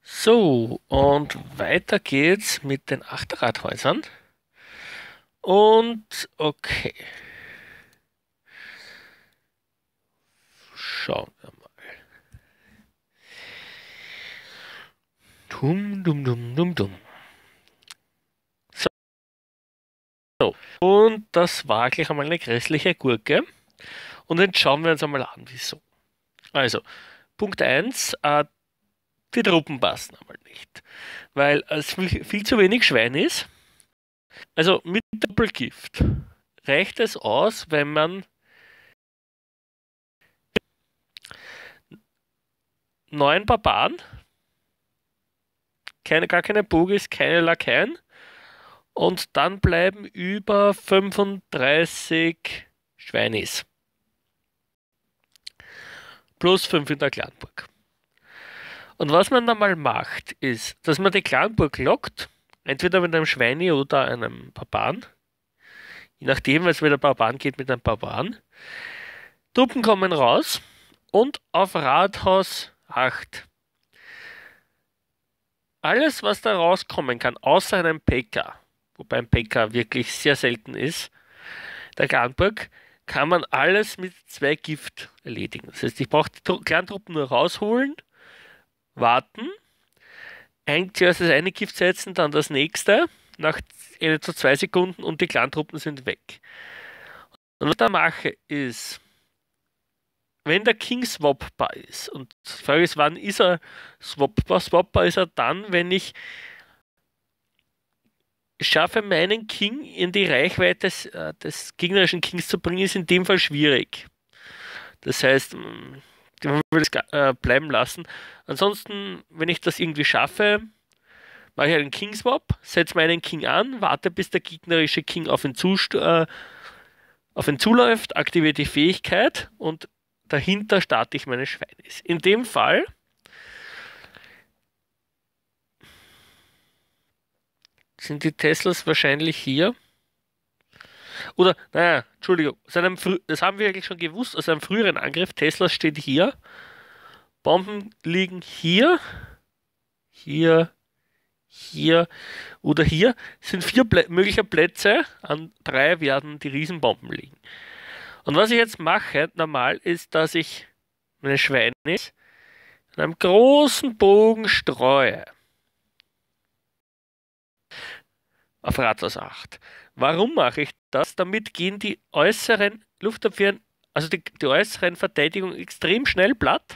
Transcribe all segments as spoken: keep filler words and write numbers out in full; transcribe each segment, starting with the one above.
So, und weiter geht's mit den Achterradhäusern. Und okay, schauen wir mal. Dum, dum, dum, dum, dum. So, und das war gleich einmal eine grässliche Gurke. Und jetzt schauen wir uns einmal an, wieso. Also, Punkt eins: äh, die Truppen passen einmal nicht. Weil es viel, viel zu wenig Schwein ist. Also mit Doppelgift reicht es aus, wenn man neun Barbaren, keine, gar keine Bogis, keine Lakaien, und dann bleiben über fünfunddreißig Schweinis. Plus fünf in der Clanburg. Und was man dann mal macht, ist, dass man die Clanburg lockt, entweder mit einem Schweini oder einem Barbaren. Je nachdem, was mit der Barbaren geht, mit einem Barbaren. Truppen kommen raus und auf Rathaus acht. Alles, was da rauskommen kann, außer einem P K, wobei ein P K wirklich sehr selten ist, der Clanburg, kann man alles mit zwei Gift erledigen. Das heißt, ich brauche die Tru- Clantruppen nur rausholen, warten, ein, zuerst das eine Gift setzen, dann das nächste, nach etwa zwei Sekunden und die Clantruppen sind weg. Und was ich da mache, ist, wenn der King swapbar ist, und die Frage ist, wann ist er swapbar? Swapbar ist er dann, wenn ich schaffe, meinen King in die Reichweite des, äh, des gegnerischen Kings zu bringen, ist in dem Fall schwierig. Das heißt, mh, den würde ich äh, bleiben lassen. Ansonsten, wenn ich das irgendwie schaffe, mache ich einen King-Swap, setze meinen King an, warte, bis der gegnerische King auf ihn, zust äh, auf ihn zuläuft, aktiviere die Fähigkeit und dahinter starte ich meine Schweinis. In dem Fall sind die Teslas wahrscheinlich hier. Oder, naja, Entschuldigung, aus einem frü- das haben wir eigentlich schon gewusst, aus einem früheren Angriff. Tesla steht hier, Bomben liegen hier, hier, hier oder hier. Es sind vier Plä mögliche Plätze, an drei werden die Riesenbomben liegen. Und was ich jetzt mache, normal, ist, dass ich meine Schweine in einem großen Bogen streue. Auf Rathaus acht. Warum mache ich das? Damit gehen die äußeren Luftabwehren, also die, die äußeren Verteidigungen extrem schnell platt.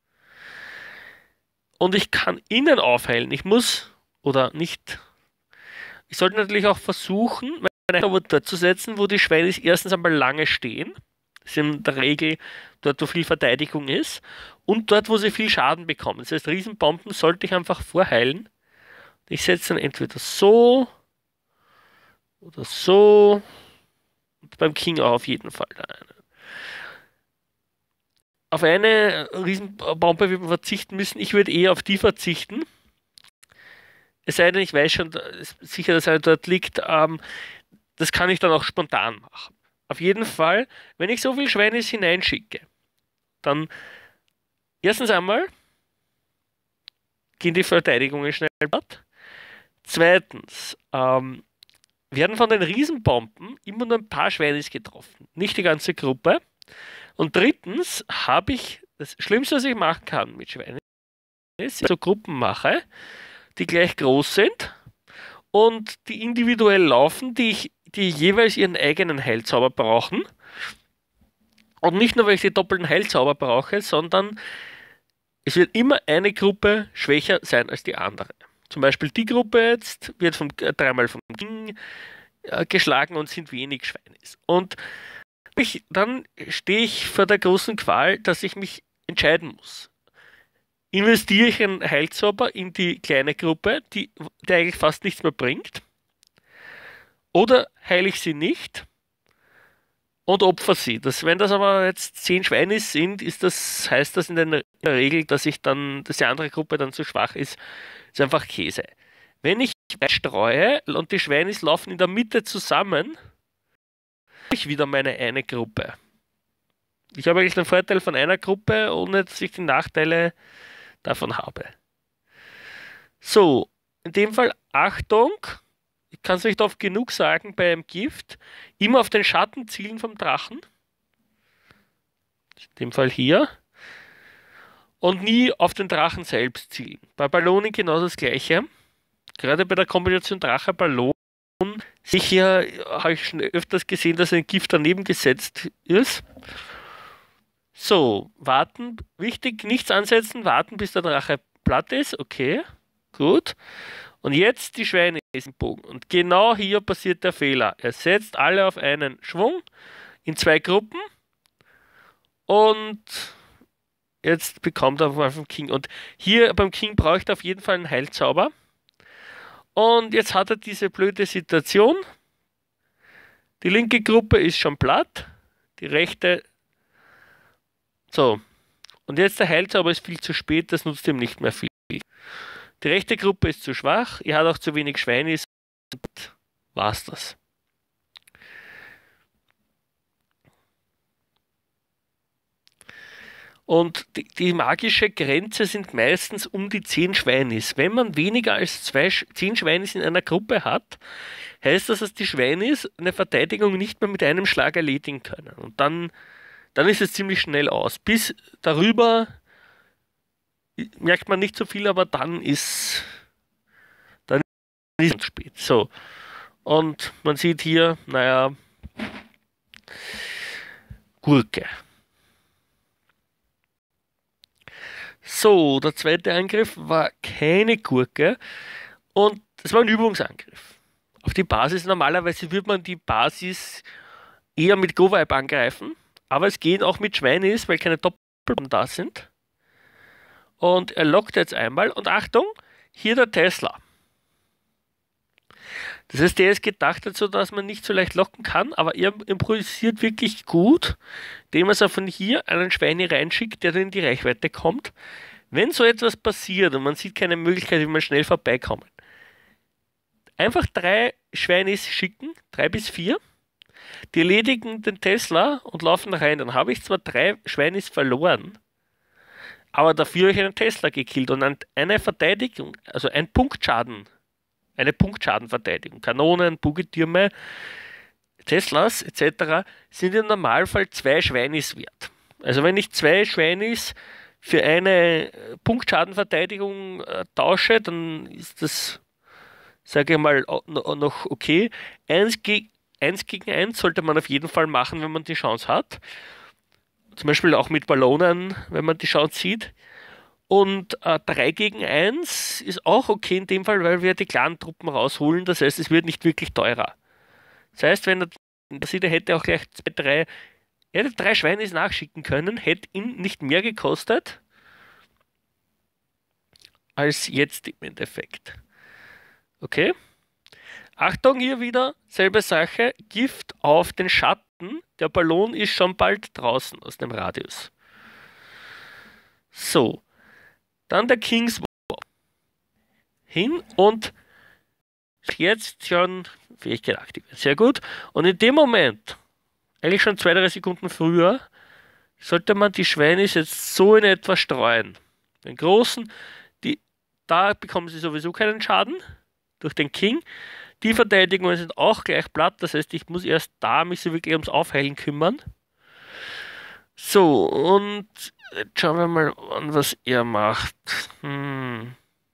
Und ich kann innen aufheilen. Ich muss, oder nicht, ich sollte natürlich auch versuchen, meine Robot dort zu setzen, wo die Schweine erstens einmal lange stehen. Das ist in der Regel dort, wo viel Verteidigung ist. Und dort, wo sie viel Schaden bekommen. Das heißt, Riesenbomben sollte ich einfach vorheilen. Ich setze dann entweder so oder so. Und beim King auch auf jeden Fall. Auf eine Riesenbombe wird man verzichten müssen. Ich würde eher auf die verzichten. Es sei denn, ich weiß schon da ist sicher, dass er dort liegt. Ähm, das kann ich dann auch spontan machen. Auf jeden Fall, wenn ich so viel Schweines hineinschicke, dann erstens einmal gehen die Verteidigungen schnell platt. Zweitens ähm, werden von den Riesenbomben immer nur ein paar Schweines getroffen, nicht die ganze Gruppe. Und drittens habe ich das Schlimmste, was ich machen kann mit Schweinen, ist, dass ich so Gruppen mache, die gleich groß sind und die individuell laufen, die, ich, die jeweils ihren eigenen Heilzauber brauchen. Und nicht nur, weil ich die doppelten Heilzauber brauche, sondern es wird immer eine Gruppe schwächer sein als die andere. Zum Beispiel die Gruppe jetzt wird vom, äh, dreimal vom King äh, geschlagen und sind wenig Schweines. Und ich, dann stehe ich vor der großen Qual, dass ich mich entscheiden muss. Investiere ich einen Heilzauber in die kleine Gruppe, die, der eigentlich fast nichts mehr bringt, oder heile ich sie nicht und opfer sie. Das, wenn das aber jetzt zehn Schweine sind, ist das, heißt das in der, in der Regel, dass ich dann, dass die andere Gruppe dann zu schwach ist, ist einfach Käse. Wenn ich streue und die Schweinis laufen in der Mitte zusammen, habe ich wieder meine eine Gruppe. Ich habe eigentlich den Vorteil von einer Gruppe, ohne dass ich die Nachteile davon habe. So, in dem Fall Achtung, ich kann es nicht oft genug sagen beim Gift, immer auf den Schatten zielen vom Drachen. In dem Fall hier. Und nie auf den Drachen selbst zielen. Bei Ballonen genau das gleiche. Gerade bei der Kombination Drache-Ballon sicher habe ich schon öfters gesehen, dass ein Gift daneben gesetzt ist. So, warten. Wichtig, nichts ansetzen, warten, bis der Drache platt ist. Okay, gut. Und jetzt die Schweine im Bogen. Und genau hier passiert der Fehler. Er setzt alle auf einen Schwung in zwei Gruppen. Und jetzt bekommt er vom King. Und hier beim King braucht er auf jeden Fall einen Heilzauber. Und jetzt hat er diese blöde Situation. Die linke Gruppe ist schon platt. Die rechte. So. Und jetzt der Heilzauber ist viel zu spät. Das nutzt ihm nicht mehr viel. Die rechte Gruppe ist zu schwach. Er hat auch zu wenig Schweine. Und war's das. Und die, die magische Grenze sind meistens um die zehn Schweinis. Wenn man weniger als zwei, zehn Schweinis in einer Gruppe hat, heißt das, dass die Schweinis eine Verteidigung nicht mehr mit einem Schlag erledigen können. Und dann, dann ist es ziemlich schnell aus. Bis darüber merkt man nicht so viel, aber dann ist dann ist es spät. So. Und man sieht hier, naja, Gurke. So, der zweite Angriff war keine Gurke und es war ein Übungsangriff. Auf die Basis, normalerweise würde man die Basis eher mit Go-Vibe angreifen, aber es geht auch mit Schweinis, weil keine Doppelbomben da sind. Und er lockt jetzt einmal und Achtung, hier der Tesla. Das heißt, der ist gedacht dazu, dass man nicht so leicht locken kann, aber er improvisiert wirklich gut, indem er so von hier einen Schweine reinschickt, der dann in die Reichweite kommt. Wenn so etwas passiert und man sieht keine Möglichkeit, wie man schnell vorbeikommen, einfach drei Schweines schicken, drei bis vier, die erledigen den Tesla und laufen rein. Dann habe ich zwar drei Schweines verloren, aber dafür habe ich einen Tesla gekillt und eine Verteidigung, also ein Punktschaden. Eine Punktschadenverteidigung. Kanonen, Bogetürme, Teslas et cetera sind im Normalfall zwei Schweinis wert. Also wenn ich zwei Schweinis für eine Punktschadenverteidigung äh, tausche, dann ist das, sage ich mal, noch okay. Eins, ge eins gegen eins sollte man auf jeden Fall machen, wenn man die Chance hat. Zum Beispiel auch mit Ballonen, wenn man die Chance sieht. Und äh, drei gegen eins ist auch okay in dem Fall, weil wir die kleinen Truppen rausholen. Das heißt, es wird nicht wirklich teurer. Das heißt, wenn er das sieht, er hätte auch gleich zwei, drei, er hätte drei Schweine nachschicken können, hätte ihn nicht mehr gekostet als jetzt im Endeffekt. Okay? Achtung, hier wieder, selbe Sache, Gift auf den Schatten. Der Ballon ist schon bald draußen aus dem Radius. So. Dann der King's War. Hin und jetzt schon Fähigkeit aktiviert. Sehr gut. Und in dem Moment, eigentlich schon zwei, drei Sekunden früher, sollte man die Schweine jetzt so in etwa streuen. Den großen, die, da bekommen sie sowieso keinen Schaden durch den King. Die Verteidigungen sind auch gleich platt. Das heißt, ich muss erst da mich so wirklich ums Aufheilen kümmern. So, und jetzt schauen wir mal an, was er macht. Hm.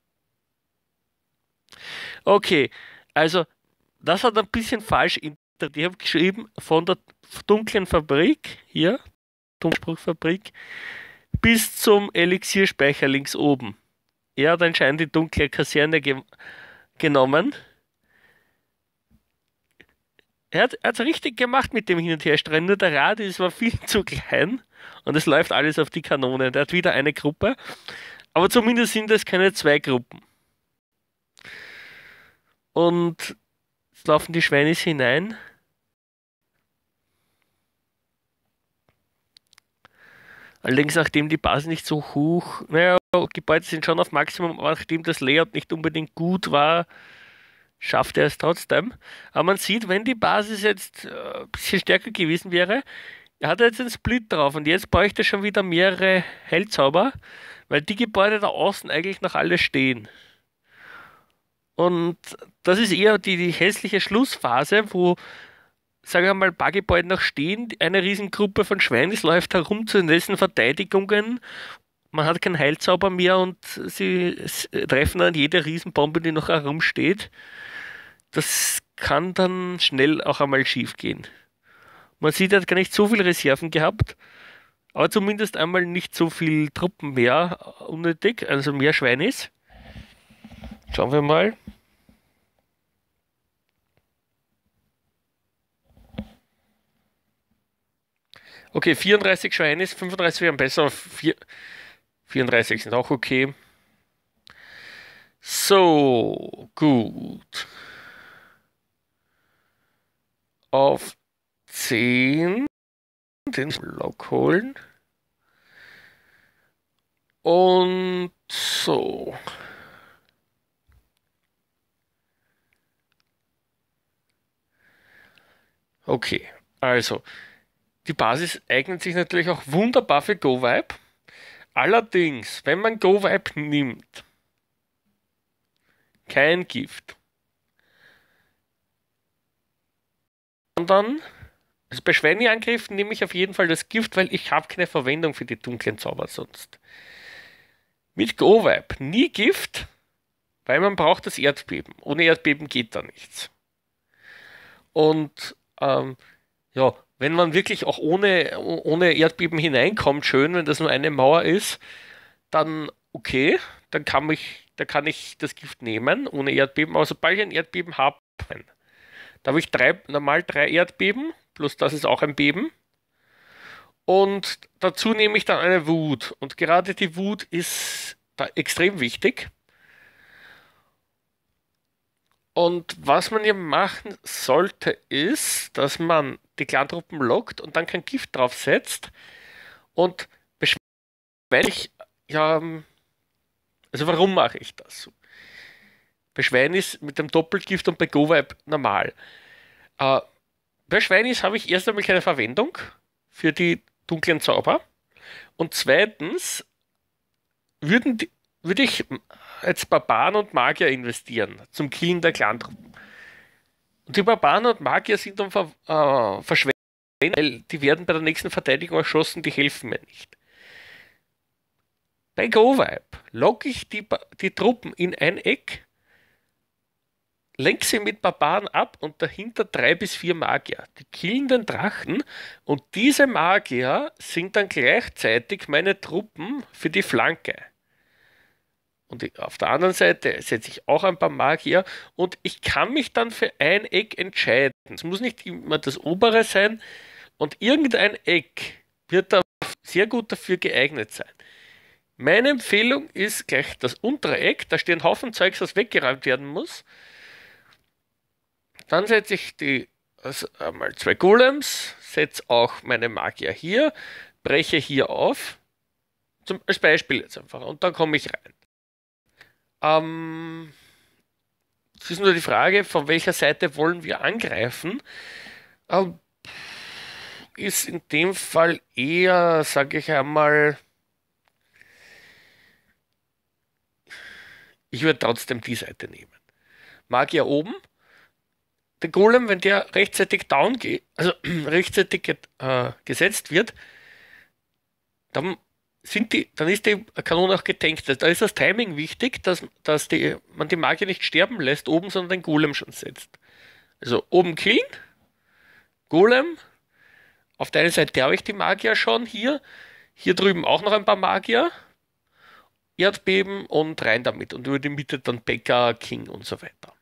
Okay, also das hat ein bisschen falsch interpretiert. Ich habe geschrieben, von der dunklen Fabrik, hier, Dunkspruchfabrik, bis zum Elixierspeicher links oben. Er hat anscheinend die dunkle Kaserne ge genommen. Er hat es richtig gemacht mit dem Hin- und Herstreuen, nur der Radius war viel zu klein und es läuft alles auf die Kanone. Der hat wieder eine Gruppe, aber zumindest sind es keine zwei Gruppen. Und jetzt laufen die Schweinis hinein. Allerdings, nachdem die Basis nicht so hoch, naja, Gebäude sind schon auf Maximum, aber nachdem das Layout nicht unbedingt gut war, schafft er es trotzdem. Aber man sieht, wenn die Basis jetzt äh, ein bisschen stärker gewesen wäre, er hat jetzt einen Split drauf und jetzt bräuchte er schon wieder mehrere Heilzauber, weil die Gebäude da außen eigentlich noch alle stehen. Und das ist eher die, die hässliche Schlussphase, wo, sagen wir mal, ein paar Gebäude noch stehen, eine Riesengruppe von Schweinis läuft herum zu dessen Verteidigungen. Man hat keinen Heilzauber mehr und sie s- treffen dann jede Riesenbombe, die noch herumsteht. Das kann dann schnell auch einmal schief gehen. Man sieht, er hat gar nicht so viel Reserven gehabt, aber zumindest einmal nicht so viel Truppen mehr unnötig, also mehr Schweinis. Schauen wir mal. Okay, vierunddreißig Schweinis, fünfunddreißig wären besser, vier, vierunddreißig sind auch okay. So, gut. Auf zehn den Block holen. Und so. Okay, also. Die Basis eignet sich natürlich auch wunderbar für Go-Vibe. Allerdings, wenn man Go-Vibe nimmt, kein Gift, sondern also bei Schweineangriffen nehme ich auf jeden Fall das Gift, weil ich habe keine Verwendung für die dunklen Zauber sonst. Mit Go-Vibe nie Gift, weil man braucht das Erdbeben. Ohne Erdbeben geht da nichts. Und ähm, ja, wenn man wirklich auch ohne, ohne Erdbeben hineinkommt, schön, wenn das nur eine Mauer ist, dann okay, dann kann ich, da kann ich das Gift nehmen, ohne Erdbeben. Aber sobald ich ein Erdbeben habe, da habe ich drei, normal drei Erdbeben, plus das ist auch ein Beben. Und dazu nehme ich dann eine Wut. Und gerade die Wut ist da extrem wichtig. Und was man hier machen sollte, ist, dass man die Clantruppen lockt und dann kein Gift draufsetzt. Und beschweinlich, ja, also warum mache ich das so? Bei Schweinis mit dem Doppelgift und bei Go-Vibe normal. Äh, bei Schweinis habe ich erst einmal keine Verwendung für die dunklen Zauber. Und zweitens würden die, würde ich jetzt Barbaren und Magier investieren zum Killen der Clantruppen. Und die Barbaren und Magier sind dann ver, äh, verschwendet, weil die werden bei der nächsten Verteidigung erschossen, die helfen mir nicht. Bei Go-Vibe locke ich die, Ba- die Truppen in ein Eck, lenke sie mit Barbaren ab und dahinter drei bis vier Magier. Die killen den Drachen und diese Magier sind dann gleichzeitig meine Truppen für die Flanke. Und ich- auf der anderen Seite setze ich auch ein paar Magier und ich kann mich dann für ein Eck entscheiden. Es muss nicht immer das obere sein und irgendein Eck wird da sehr gut dafür geeignet sein. Meine Empfehlung ist gleich das untere Eck, da stehen Haufen Zeugs, das weggeräumt werden muss. Dann setze ich die, also einmal zwei Golems, setze auch meine Magier hier, breche hier auf, zum, als Beispiel jetzt einfach, und dann komme ich rein. Ähm, es ist nur die Frage, von welcher Seite wollen wir angreifen? Ähm, ist in dem Fall eher, sage ich einmal, ich würde trotzdem die Seite nehmen. Magier oben, der Golem, wenn der rechtzeitig down geht, also rechtzeitig äh, gesetzt wird, dann sind die, dann ist die Kanone auch getankt. Da ist das Timing wichtig, dass, dass die, man die Magier nicht sterben lässt oben, sondern den Golem schon setzt. Also oben killen, Golem, auf der einen Seite habe ich die Magier schon hier, hier drüben auch noch ein paar Magier, Erdbeben und rein damit. Und über die Mitte dann Bäcker, King und so weiter.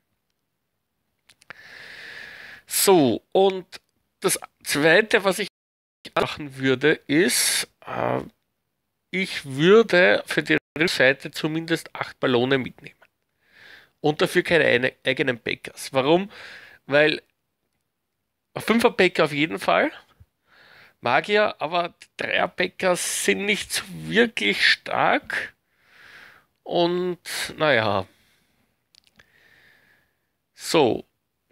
So, und das zweite, was ich machen würde, ist, äh, ich würde für die Seite zumindest acht Ballone mitnehmen. Und dafür keine eine, eigenen Bäckers. Warum? Weil fünfer Bäcker auf jeden Fall, Magier, aber dreier Bäcker sind nicht so wirklich stark. Und naja, so.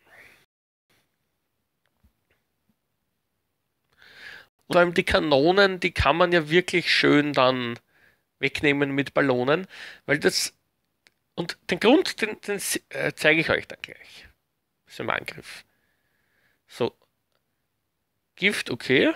Und vor allem die Kanonen, die kann man ja wirklich schön dann wegnehmen mit Ballonen, weil das Und den Grund, den, den äh, zeige ich euch dann gleich. Das ist im Angriff. So. Gift, okay.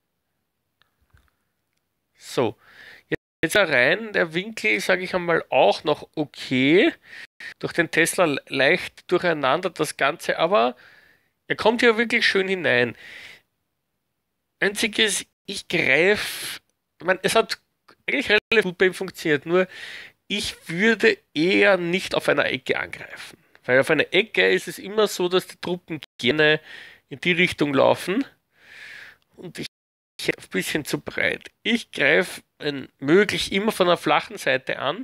So. Jetzt rein, der Winkel, sage ich einmal, auch noch okay. Durch den Tesla leicht durcheinander das Ganze, aber er kommt ja wirklich schön hinein. Einziges, ich greife, ich meine, es hat eigentlich relativ gut bei ihm funktioniert, nur ich würde eher nicht auf einer Ecke angreifen. Weil auf einer Ecke ist es immer so, dass die Truppen gerne in die Richtung laufen und ich ein bisschen zu breit. Ich greife möglich immer von der flachen Seite an,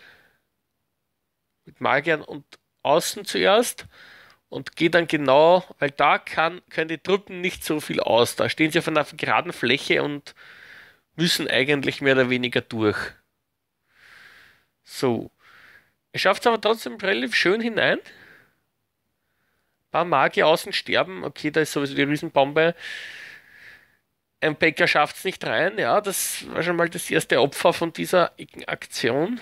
mit Magiern und außen zuerst und gehe dann genau, weil da kann, können die Truppen nicht so viel aus. Da stehen sie auf einer geraden Fläche und müssen eigentlich mehr oder weniger durch. So. Er schafft es aber trotzdem relativ schön hinein. Ein paar Magier außen sterben. Okay, da ist sowieso die Riesenbombe. Ein Bäcker schafft es nicht rein. Ja, das war schon mal das erste Opfer von dieser Aktion.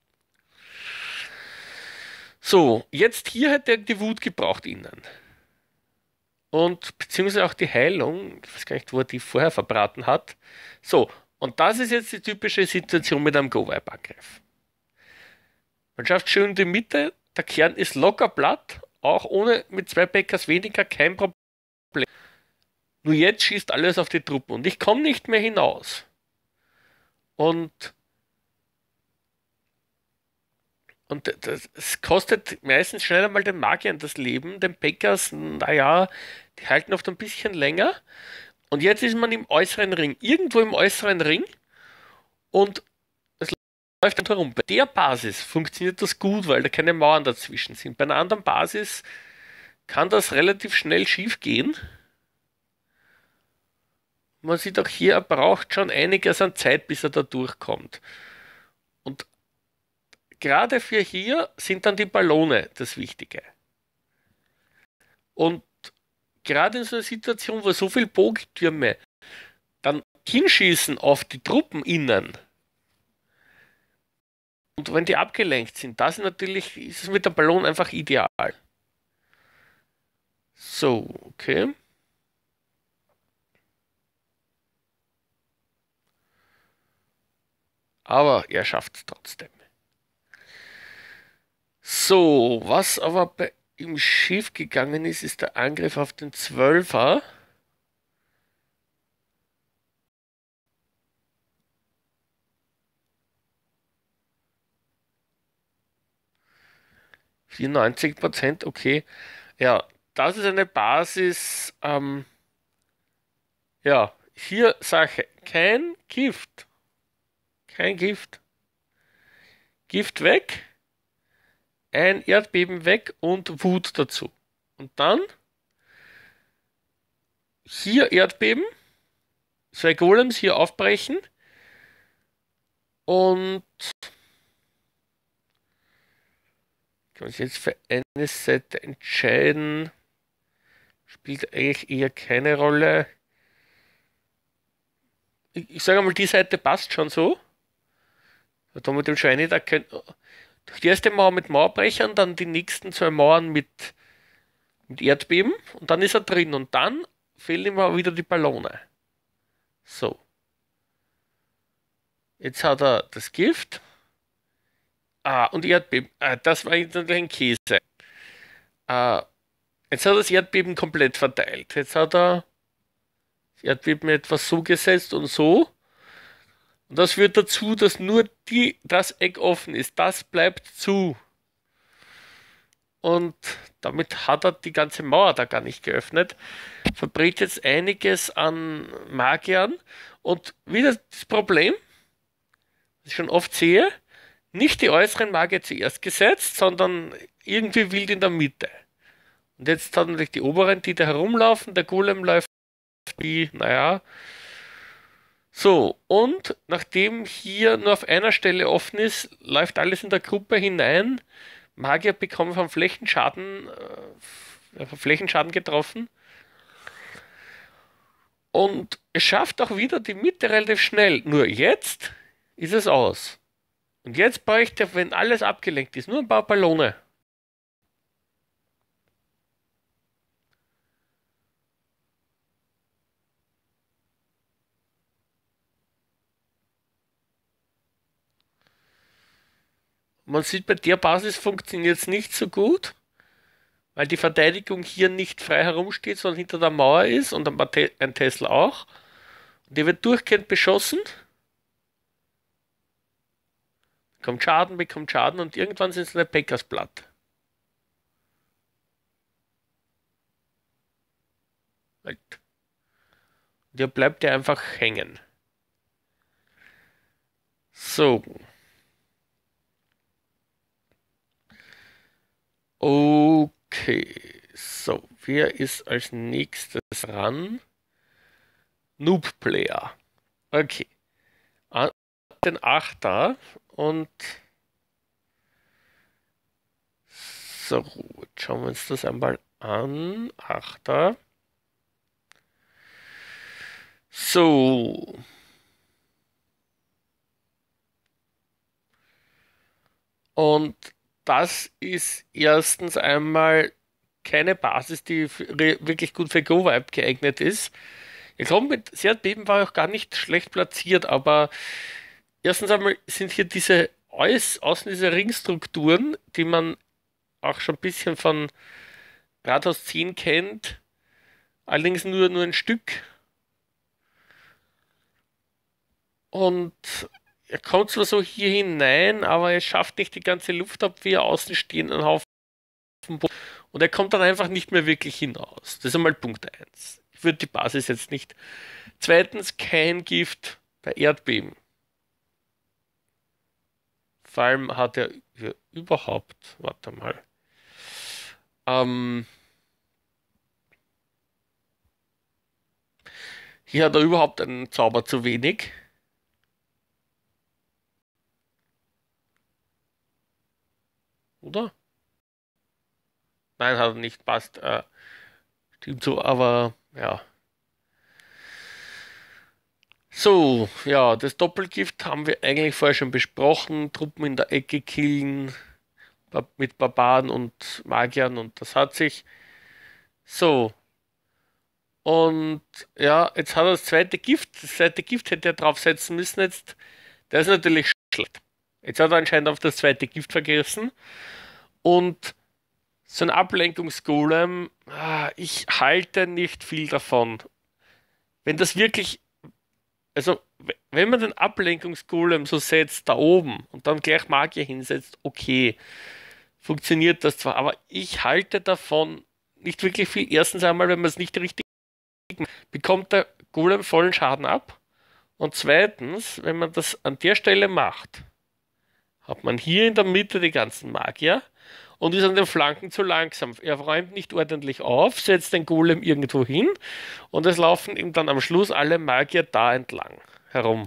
So, jetzt hier hätte er die Wut gebraucht innen. Und beziehungsweise auch die Heilung. Ich weiß gar nicht, wo er die vorher verbraten hat. So, und das ist jetzt die typische Situation mit einem Go-Wipe-Angriff. Man schafft schön die Mitte. Der Kern ist locker platt. Auch ohne mit zwei Bäckers weniger kein Problem. Nur jetzt schießt alles auf die Truppen und ich komme nicht mehr hinaus. Und Und das, es kostet meistens schnell einmal den Magiern das Leben, den Bäckers, naja, die halten oft ein bisschen länger. Und jetzt ist man im äußeren Ring, irgendwo im äußeren Ring und es läuft dann herum. Bei der Basis funktioniert das gut, weil da keine Mauern dazwischen sind. Bei einer anderen Basis kann das relativ schnell schief gehen. Man sieht auch hier, er braucht schon einiges an Zeit, bis er da durchkommt. Und gerade für hier sind dann die Ballone das Wichtige. Und gerade in so einer Situation, wo so viele Bogentürme dann hinschießen auf die Truppen innen und wenn die abgelenkt sind, das ist natürlich, ist es mit dem Ballon einfach ideal. So, okay. Aber er schafft es trotzdem. So, was aber bei ihm schief gegangen ist, ist der Angriff auf den Zwölfer. vierundneunzig Prozent, okay. Ja, das ist eine Basis. Ähm, ja, hier Sache, kein Gift. Kein Gift. Gift weg. Ein Erdbeben weg und Wut dazu. Und dann hier Erdbeben, zwei Golems hier aufbrechen und kann man sich jetzt für eine Seite entscheiden. Spielt eigentlich eher keine Rolle. Ich, ich sage mal, die Seite passt schon so. Da mit dem Schweine, da können durch die erste Mauer mit Mauerbrechern, dann die nächsten zwei Mauern mit, mit Erdbeben und dann ist er drin und dann fehlen ihm aber wieder die Ballone. So. Jetzt hat er das Gift. Ah, und Erdbeben. Ah, das war natürlich ein Käse. Ah, jetzt hat er das Erdbeben komplett verteilt. Jetzt hat er das Erdbeben etwas so gesetzt und so. Und das führt dazu, dass nur die, das Eck offen ist. Das bleibt zu. Und damit hat er die ganze Mauer da gar nicht geöffnet. Verbrät jetzt einiges an Magiern. Und wieder das Problem, was ich schon oft sehe, nicht die äußeren Magier zuerst gesetzt, sondern irgendwie wild in der Mitte. Und jetzt hat natürlich die oberen, die da herumlaufen, der Golem läuft wie, naja. So, und nachdem hier nur auf einer Stelle offen ist, läuft alles in der Gruppe hinein. Magier bekommen vom Flächenschaden, äh, vom Flächenschaden getroffen. Und es schafft auch wieder die Mitte relativ schnell. Nur jetzt ist es aus. Und jetzt bräuchte er, wenn alles abgelenkt ist, nur ein paar Ballone. Man sieht, bei der Basis funktioniert es nicht so gut, weil die Verteidigung hier nicht frei herumsteht, sondern hinter der Mauer ist und ein Tesla auch. Und der wird durchgehend beschossen, bekommt Schaden, bekommt Schaden und irgendwann sind es eine Packers platt. Halt. Der bleibt ja einfach hängen. So. Okay. So, wer ist als nächstes ran? Noob Player. Okay. Ah, den Achter und so, jetzt schauen wir uns das einmal an. Achter. So. Und das ist erstens einmal keine Basis, die für- wirklich gut für Go-Vibe geeignet ist. Ich glaube, mit Seat Beben war auch gar nicht schlecht platziert, aber erstens einmal sind hier diese Äus, außen diese Ringstrukturen, die man auch schon ein bisschen von Rathaus zehn kennt, allerdings nur, nur ein Stück. Und er kommt zwar so hier hinein, aber er schafft nicht die ganze Luftabwehr, außen stehen ein Haufen Boden. Und er kommt dann einfach nicht mehr wirklich hinaus. Das ist einmal Punkt eins. Ich würde die Basis jetzt nicht. Zweitens, kein Gift bei Erdbeben. Vor allem hat er ja, überhaupt, warte mal, ähm, hier hat er überhaupt einen Zauber zu wenig. Oder? Nein, hat er nicht, passt. Äh, stimmt so, aber ja. So, ja, das Doppelgift haben wir eigentlich vorher schon besprochen. Truppen in der Ecke killen ba- mit Barbaren und Magiern und das hat sich. So, und ja, jetzt hat er das zweite Gift. Das zweite Gift hätte er draufsetzen müssen jetzt. Der ist natürlich schlecht. Jetzt hat er anscheinend auf das zweite Gift vergessen. Und so ein Ablenkungsgolem, ah, ich halte nicht viel davon. Wenn das wirklich, also w- wenn man den Ablenkungsgolem so setzt da oben und dann gleich Magier hinsetzt, okay, funktioniert das zwar, aber ich halte davon nicht wirklich viel. Erstens einmal, wenn man es nicht richtig bekommt, der Golem vollen Schaden ab. Und zweitens, wenn man das an der Stelle macht, hat man hier in der Mitte die ganzen Magier und ist an den Flanken zu langsam. Er räumt nicht ordentlich auf, setzt den Golem irgendwo hin und es laufen ihm dann am Schluss alle Magier da entlang herum,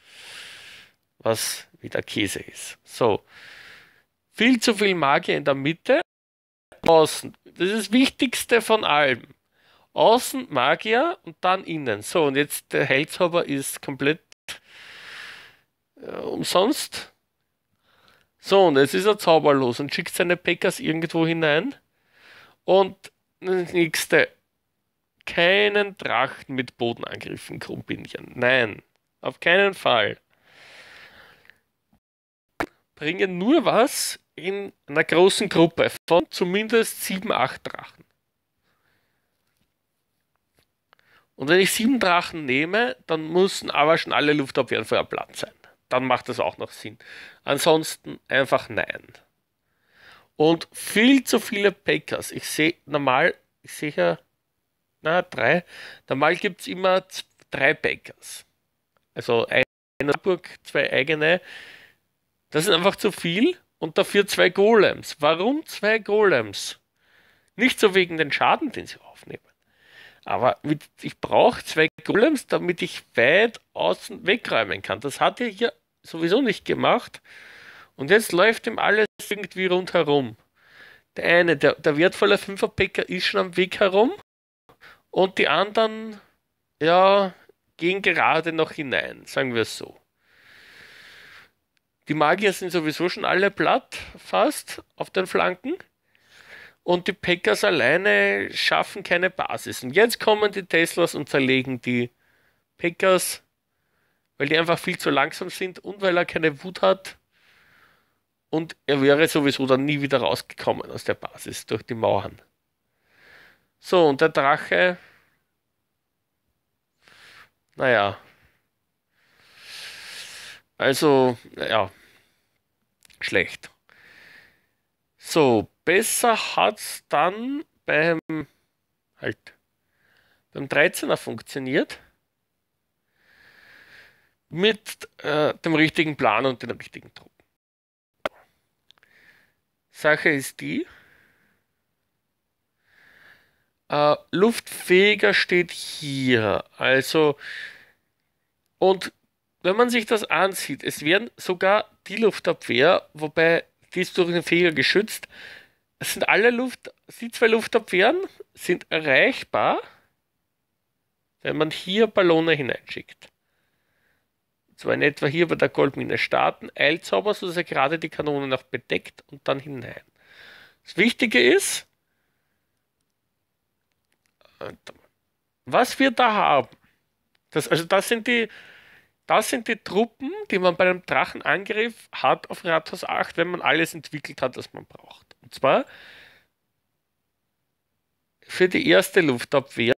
was wieder Käse ist. So, viel zu viel Magier in der Mitte, außen. Das ist das Wichtigste von allem. Außen Magier und dann innen. So, und jetzt der Heilzauber ist komplett äh, umsonst. So, und jetzt ist er zauberlos und schickt seine Packers irgendwo hinein. Und das nächste, keinen Drachen mit Bodenangriffen kombinieren. Nein, auf keinen Fall. Bringen nur was in einer großen Gruppe von zumindest sieben, acht Drachen. Und wenn ich sieben Drachen nehme, dann müssen aber schon alle Luftabwehren vorher platt sein. Dann macht das auch noch Sinn. Ansonsten einfach nein. Und viel zu viele Packers. Ich sehe normal, ich sehe ja, na, drei. Normal gibt es immer z- drei Packers. Also eine Burg, zwei eigene. Das ist einfach zu viel und dafür zwei Golems. Warum zwei Golems? Nicht so wegen den Schaden, den sie aufnehmen. Aber mit, ich brauche zwei Golems, damit ich weit außen wegräumen kann. Das hat er hier sowieso nicht gemacht. Und jetzt läuft ihm alles irgendwie rundherum. Der eine, der, der wertvolle Fünfer-Packer ist schon am Weg herum. Und die anderen, ja, gehen gerade noch hinein, sagen wir es so. Die Magier sind sowieso schon alle platt, fast, auf den Flanken. Und die Packers alleine schaffen keine Basis. Und jetzt kommen die Teslas und zerlegen die Packers, weil die einfach viel zu langsam sind und weil er keine Wut hat. Und er wäre sowieso dann nie wieder rausgekommen aus der Basis durch die Mauern. So, und der Drache, naja, also, ja, schlecht. So, besser hat's dann beim, halt, beim dreizehner funktioniert. Mit äh, dem richtigen Plan und den richtigen Truppen. Sache ist die, äh, Luftfeger steht hier. Also, und wenn man sich das ansieht, es werden sogar die Luftabwehr, wobei die ist durch den Feger geschützt, es sind alle Luft, die zwei Luftabwehren sind erreichbar, wenn man hier Ballone hineinschickt. Zwar in etwa hier bei der Goldmine starten, Eilzauber, sodass er gerade die Kanone noch bedeckt und dann hinein. Das Wichtige ist, was wir da haben, das, also das sind die, das sind die Truppen, die man bei einem Drachenangriff hat auf Rathaus acht, wenn man alles entwickelt hat, was man braucht. Und zwar für die erste Luftabwehr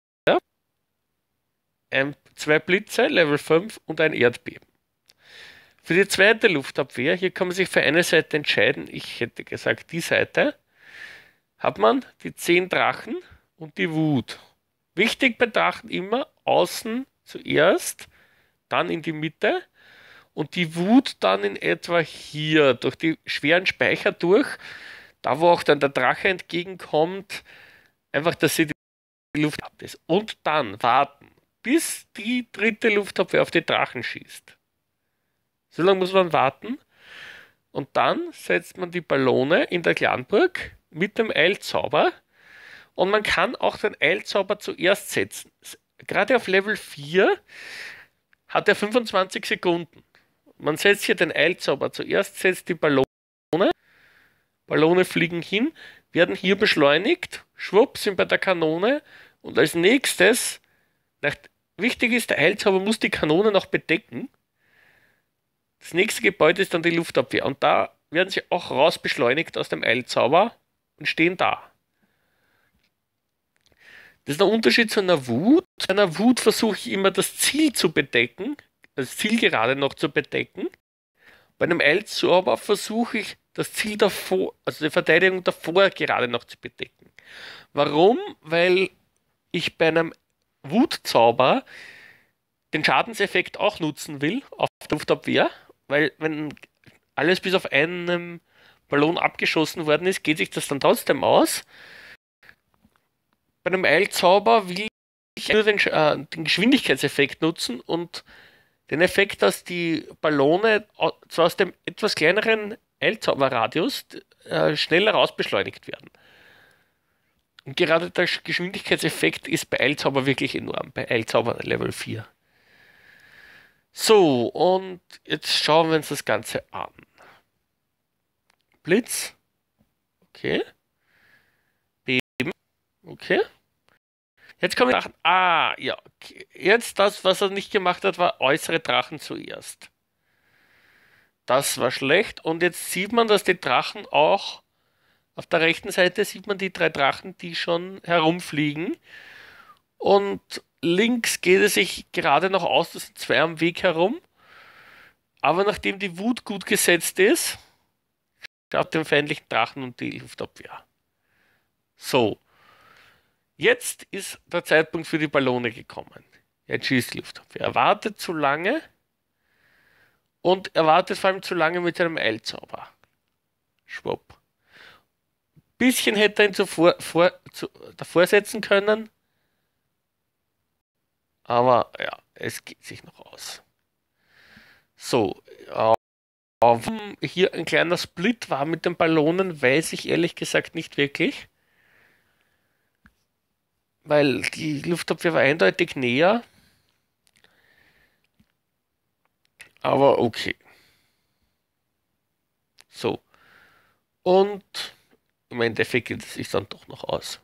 ein, zwei Blitze, Level fünf und ein Erdbeben. Für die zweite Luftabwehr, hier kann man sich für eine Seite entscheiden, ich hätte gesagt die Seite, hat man die zehn Drachen und die Wut. Wichtig bei Drachen immer außen zuerst, dann in die Mitte und die Wut dann in etwa hier durch die schweren Speicher durch, da wo auch dann der Drache entgegenkommt, einfach, dass sie die Luft ab ist. Und dann warten, bis die dritte Luftabwehr auf die Drachen schießt. So lange muss man warten. Und dann setzt man die Ballone in der Glanburg mit dem Eilzauber. Und man kann auch den Eilzauber zuerst setzen. Gerade auf Level vier hat er fünfundzwanzig Sekunden. Man setzt hier den Eilzauber zuerst, setzt die Ballone. Ballone fliegen hin, werden hier beschleunigt, schwupp, sind bei der Kanone. Und als nächstes, nach, wichtig ist, der Eilzauber muss die Kanone noch bedecken. Das nächste Gebäude ist dann die Luftabwehr. Und da werden sie auch raus beschleunigt aus dem Eilzauber und stehen da. Das ist der Unterschied zu einer Wut. Bei einer Wut versuche ich immer das Ziel zu bedecken, das Ziel gerade noch zu bedecken. Bei einem Eilzauber versuche ich das Ziel davor, also die Verteidigung davor gerade noch zu bedecken. Warum? Weil ich bei einem Wutzauber den Schadenseffekt auch nutzen will auf der Luftabwehr, weil wenn alles bis auf einen Ballon abgeschossen worden ist, geht sich das dann trotzdem aus. Bei einem Eilzauber will ich nur den, äh, den Geschwindigkeitseffekt nutzen und den Effekt, dass die Ballone zwar aus dem etwas kleineren Eilzauberradius äh, schneller rausbeschleunigt werden. Und gerade der Geschwindigkeitseffekt ist bei Eilzauber wirklich enorm, bei Eilzauber Level vier. So, und jetzt schauen wir uns das Ganze an. Blitz. Okay. Beben. Okay. Jetzt kommen Drachen. Ah, ja. Okay. Jetzt das, was er nicht gemacht hat, war äußere Drachen zuerst. Das war schlecht. Und jetzt sieht man, dass die Drachen auch auf der rechten Seite sieht man die drei Drachen, die schon herumfliegen. Und links geht es sich gerade noch aus, das sind zwei am Weg herum. Aber nachdem die Wut gut gesetzt ist, schaut den feindlichen Drachen und die Luftabwehr. So. Jetzt ist der Zeitpunkt für die Ballone gekommen. Jetzt schießt die Luftabwehr. Er wartet zu lange und er wartet vor allem zu lange mit seinem Eilzauber. Schwupp. Bisschen hätte er ihn zuvor, vor, zu, davor setzen können. Aber ja, es geht sich noch aus. So, äh, warum hier ein kleiner Split war mit den Ballonen, weiß ich ehrlich gesagt nicht wirklich. Weil die Luftabwehr war eindeutig näher. Aber okay. So. Und im Endeffekt geht es sich dann doch noch aus.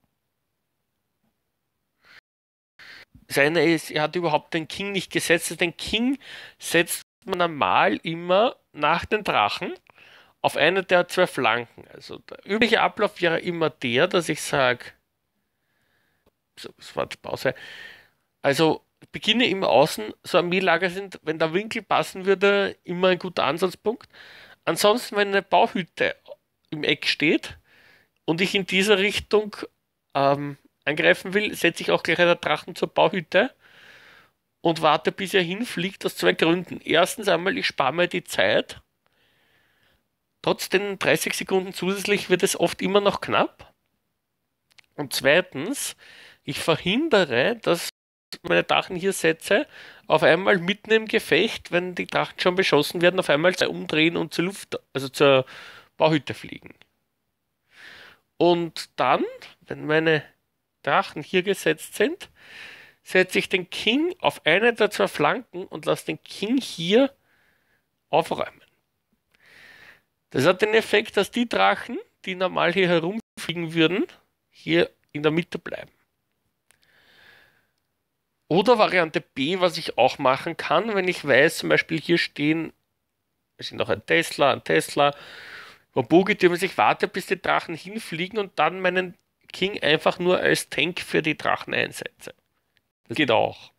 Das eine ist, er hat überhaupt den King nicht gesetzt. Den King setzt man normal immer nach den Drachen auf eine der zwei Flanken. Also der übliche Ablauf wäre immer der, dass ich sage, so, das war die Pause. Also beginne immer außen, so Armeelager sind, wenn der Winkel passen würde, immer ein guter Ansatzpunkt. Ansonsten, wenn eine Bauhütte im Eck steht und ich in dieser Richtung ähm, angreifen will, setze ich auch gleich einen Drachen zur Bauhütte und warte, bis er hinfliegt, aus zwei Gründen. Erstens einmal, ich spare mir die Zeit. Trotz den dreißig Sekunden zusätzlich wird es oft immer noch knapp. Und zweitens, ich verhindere, dass meine Drachen hier setze, auf einmal mitten im Gefecht, wenn die Drachen schon beschossen werden, auf einmal umdrehen und zur Luft, also zur Bauhütte fliegen. Und dann, wenn meine Drachen hier gesetzt sind, setze ich den King auf eine der zwei Flanken und lasse den King hier aufräumen. Das hat den Effekt, dass die Drachen, die normal hier herumfliegen würden, hier in der Mitte bleiben. Oder Variante B, was ich auch machen kann, wenn ich weiß, zum Beispiel hier stehen, es sind noch ein Tesla, ein Tesla, ein Bogetürme, ich warte, bis die Drachen hinfliegen und dann meinen King einfach nur als Tank für die Drachen einsetze. Das geht auch.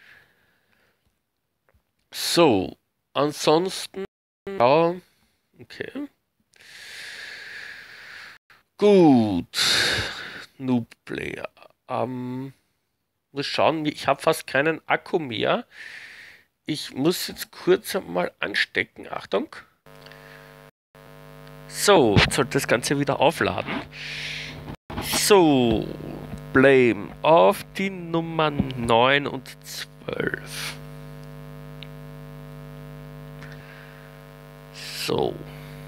So, ansonsten, ja, okay. Gut, Noob Player. Ähm, muss schauen, ich habe fast keinen Akku mehr. Ich muss jetzt kurz einmal anstecken. Achtung. So, jetzt sollte das Ganze wieder aufladen. So, Blame auf die Nummern neun und zwölf. So.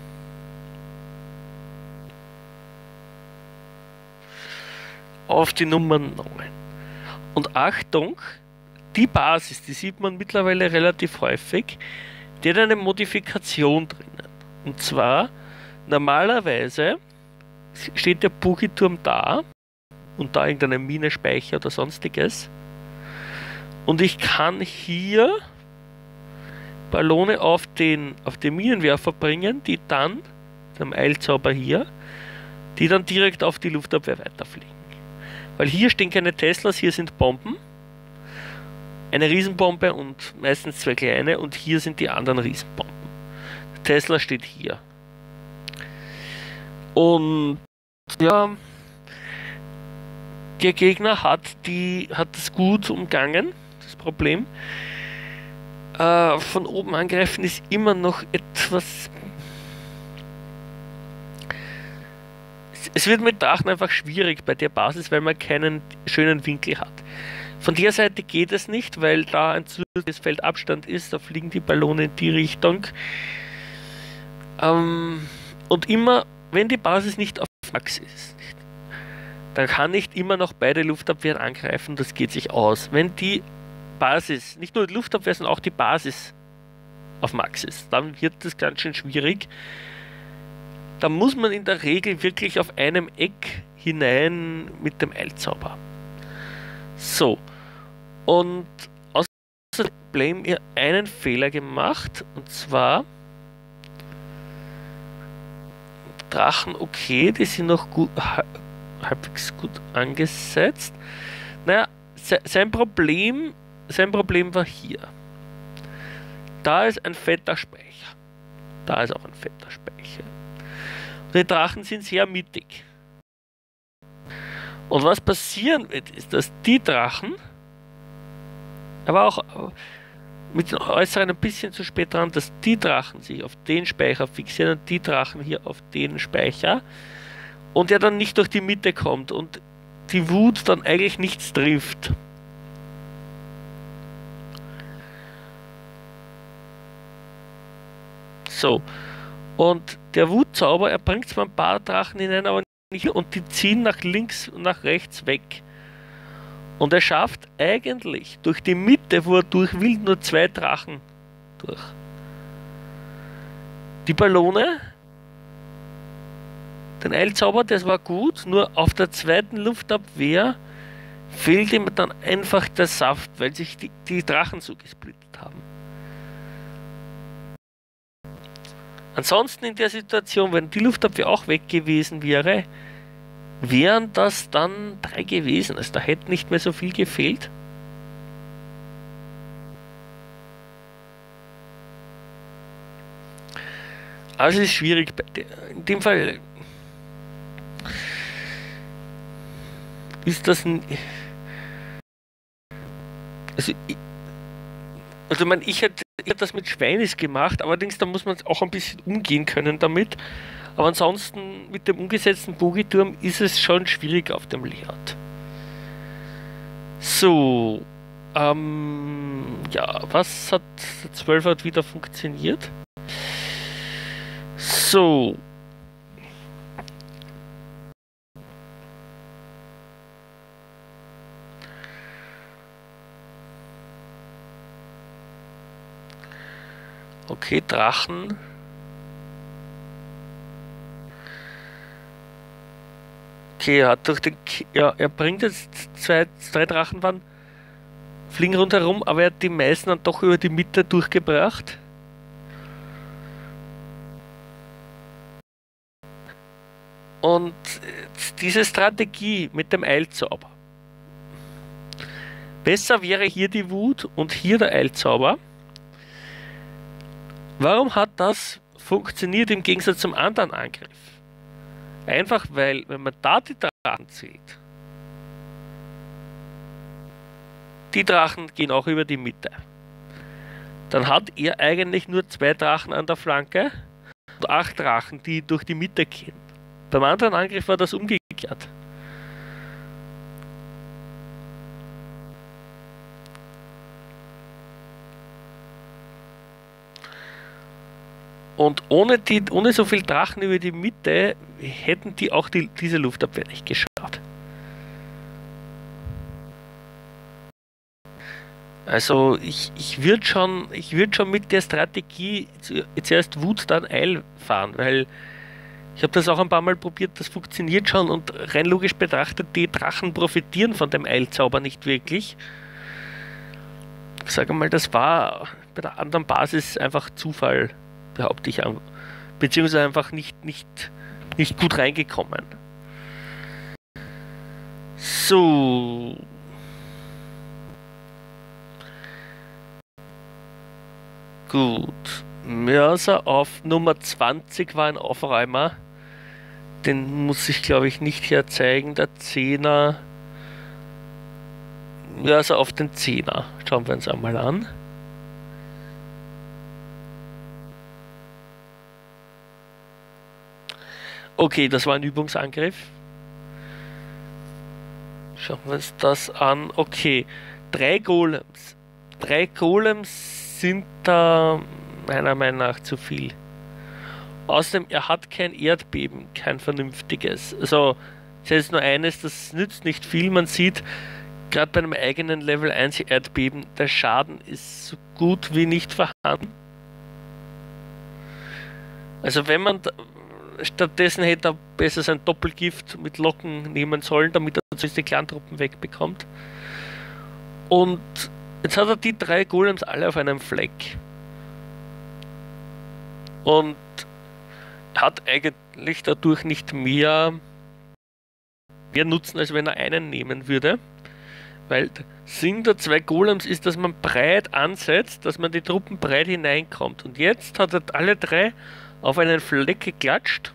Auf die Nummer neun. Und Achtung, die Basis, die sieht man mittlerweile relativ häufig, die hat eine Modifikation drinnen. Und zwar, normalerweise steht der Bogiturm da und da irgendeine Mine, Speicher oder sonstiges. Und ich kann hier Ballone auf den, auf den Minenwerfer bringen, die dann, dem Eilzauber hier, die dann direkt auf die Luftabwehr weiterfliegen. Weil hier stehen keine Teslas, hier sind Bomben. Eine Riesenbombe und meistens zwei kleine und hier sind die anderen Riesenbomben. Der Tesla steht hier. Und ja, der Gegner hat, die, hat das gut umgangen, das Problem. Äh, von oben angreifen ist immer noch etwas... Es wird mit Drachen einfach schwierig bei der Basis, weil man keinen schönen Winkel hat. Von der Seite geht es nicht, weil da ein zusätzliches Feldabstand ist, da fliegen die Ballone in die Richtung. Ähm, und immer, wenn die Basis nicht auf Max ist, dann kann nicht immer noch beide Luftabwehren angreifen, das geht sich aus. Wenn die Basis, nicht nur die Luftabwehr, sondern auch die Basis auf Max ist, dann wird das ganz schön schwierig. Da muss man in der Regel wirklich auf einem Eck hinein mit dem Eilzauber. So. Und außerdem haben wir einen Fehler gemacht. Und zwar Drachen, okay, die sind noch gut, halbwegs gut angesetzt. Naja, se sein Problem, sein Problem war hier. Da ist ein fetter Speicher. Da ist auch ein fetter Speicher. Die Drachen sind sehr mittig. Und was passieren wird, ist, dass die Drachen, aber auch mit den Äußeren ein bisschen zu spät dran, dass die Drachen sich auf den Speicher fixieren und die Drachen hier auf den Speicher und der dann nicht durch die Mitte kommt und die Wut dann eigentlich nichts trifft. So. Und der Wutzauber, er bringt zwar ein paar Drachen hinein, aber nicht, und die ziehen nach links und nach rechts weg. Und er schafft eigentlich durch die Mitte, wo er durch will, nur zwei Drachen durch. Die Ballone Den Eilzauber, das war gut, nur auf der zweiten Luftabwehr fehlt ihm dann einfach der Saft, weil sich die, die Drachen so gesplittet haben. Ansonsten in der Situation, wenn die Luftabwehr auch weg gewesen wäre, wären das dann drei gewesen. Also da hätte nicht mehr so viel gefehlt. Also es ist schwierig. In dem Fall ist das ein... Also ich, also ich, meine, ich hätte ich hätte das mit Schweinis gemacht, allerdings da muss man auch ein bisschen umgehen können damit. Aber ansonsten mit dem umgesetzten Bogiturm ist es schon schwierig auf dem Layout. So, ähm, ja, was hat der zwölf hat wieder funktioniert? So. Okay, Drachen. Okay, er hat durch den K ja, er bringt jetzt zwei, drei Drachenwand, fliegen rundherum, aber er hat die meisten dann doch über die Mitte durchgebracht. Und diese Strategie mit dem Eilzauber. Besser wäre hier die Wut und hier der Eilzauber. Warum hat das funktioniert im Gegensatz zum anderen Angriff? Einfach weil, wenn man da die Drachen zieht, die Drachen gehen auch über die Mitte. Dann hat er eigentlich nur zwei Drachen an der Flanke und acht Drachen, die durch die Mitte gehen. Beim anderen Angriff war das umgekehrt. Und ohne, die, ohne so viel Drachen über die Mitte hätten die auch die, diese Luftabwehr nicht geschafft. Also ich, ich würde schon, ich würd schon mit der Strategie zuerst Wut, dann Eil fahren, weil ich habe das auch ein paar Mal probiert, das funktioniert schon und rein logisch betrachtet, die Drachen profitieren von dem Eilzauber nicht wirklich. Ich sage mal, das war bei der anderen Basis einfach Zufall, behaupte ich, beziehungsweise einfach nicht, nicht, nicht gut reingekommen. So. Gut. Mörser auf Nummer zwanzig war ein Aufräumer. Den muss ich, glaube ich, nicht herzeigen. Der Zehner. Mörser auf den Zehner. Schauen wir uns einmal an. Okay, das war ein Übungsangriff. Schauen wir uns das an. Okay, drei Golems. Drei Golems sind da meiner Meinung nach zu viel. Außerdem, er hat kein Erdbeben, kein vernünftiges. Also, das heißt nur eines, das nützt nicht viel. Man sieht, gerade bei einem eigenen Level eins Erdbeben, der Schaden ist so gut wie nicht vorhanden. Also wenn man stattdessen hätte er besser sein Doppelgift mit Locken nehmen sollen, damit er die Clan-Truppen wegbekommt. Und jetzt hat er die drei Golems alle auf einem Fleck. Und er hat eigentlich dadurch nicht mehr, mehr Nutzen, als wenn er einen nehmen würde. Weil der Sinn der zwei Golems ist, dass man breit ansetzt, dass man die Truppen breit hineinkommt. Und jetzt hat er alle drei auf einen Fleck geklatscht.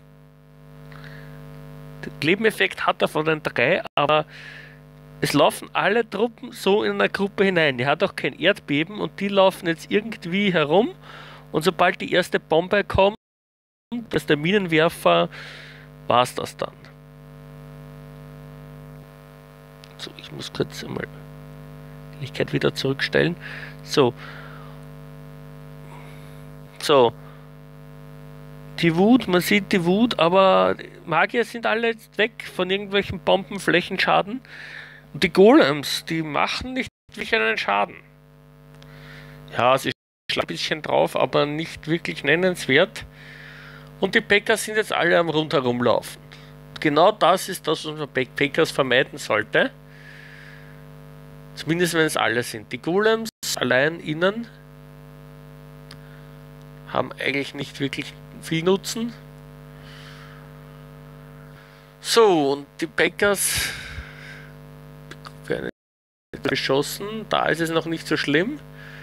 Den Klebeneffekt hat er von den drei, aber es laufen alle Truppen so in einer Gruppe hinein. Die hat auch kein Erdbeben und die laufen jetzt irgendwie herum. Und sobald die erste Bombe kommt, dass der Minenwerfer, war es das dann. So, ich muss kurz einmal die Helligkeit wieder zurückstellen. So. So. Die Wut, man sieht die Wut, aber Magier sind alle jetzt weg von irgendwelchen Bombenflächenschaden. Und die Golems, die machen nicht wirklich einen Schaden. Ja, sie schlagen ein bisschen drauf, aber nicht wirklich nennenswert. Und die Packers sind jetzt alle am rundherum laufen. Genau das ist das, was man bei Packers vermeiden sollte. Zumindest wenn es alle sind. Die Golems allein innen haben eigentlich nicht wirklich viel Nutzen. So, und die Packers werden beschossen. Da ist es noch nicht so schlimm.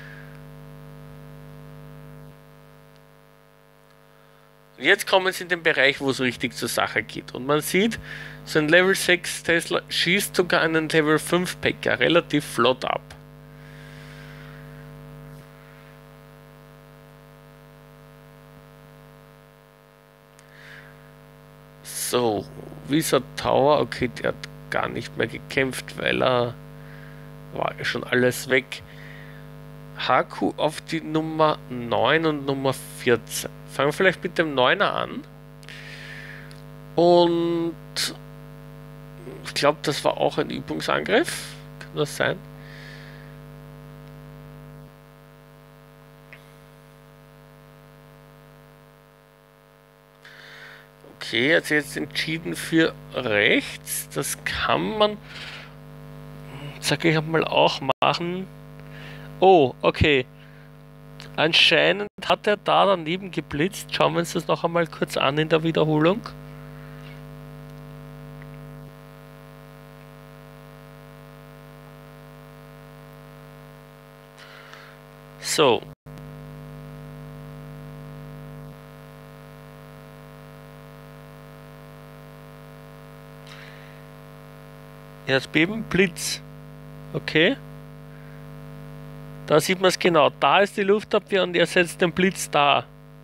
Jetzt kommen sie in den Bereich, wo es richtig zur Sache geht. Und man sieht, so ein Level sechs Tesla schießt sogar einen Level fünf Packer relativ flott ab. So, Wizard Tower, okay, der hat gar nicht mehr gekämpft, weil er war ja schon alles weg. Haku auf die Nummer neun und Nummer vierzehn. Fangen wir vielleicht mit dem neuner an. Und ich glaube, das war auch ein Übungsangriff. Kann das sein? Okay, er hat sich jetzt entschieden für rechts. Das kann man, sage ich mal, auch machen. Oh, okay. Anscheinend hat er da daneben geblitzt. Schauen wir uns das noch einmal kurz an in der Wiederholung. So. Erdbeben, Blitz. Okay. Da sieht man es genau. Da ist die Luftabwehr und er setzt den Blitz da.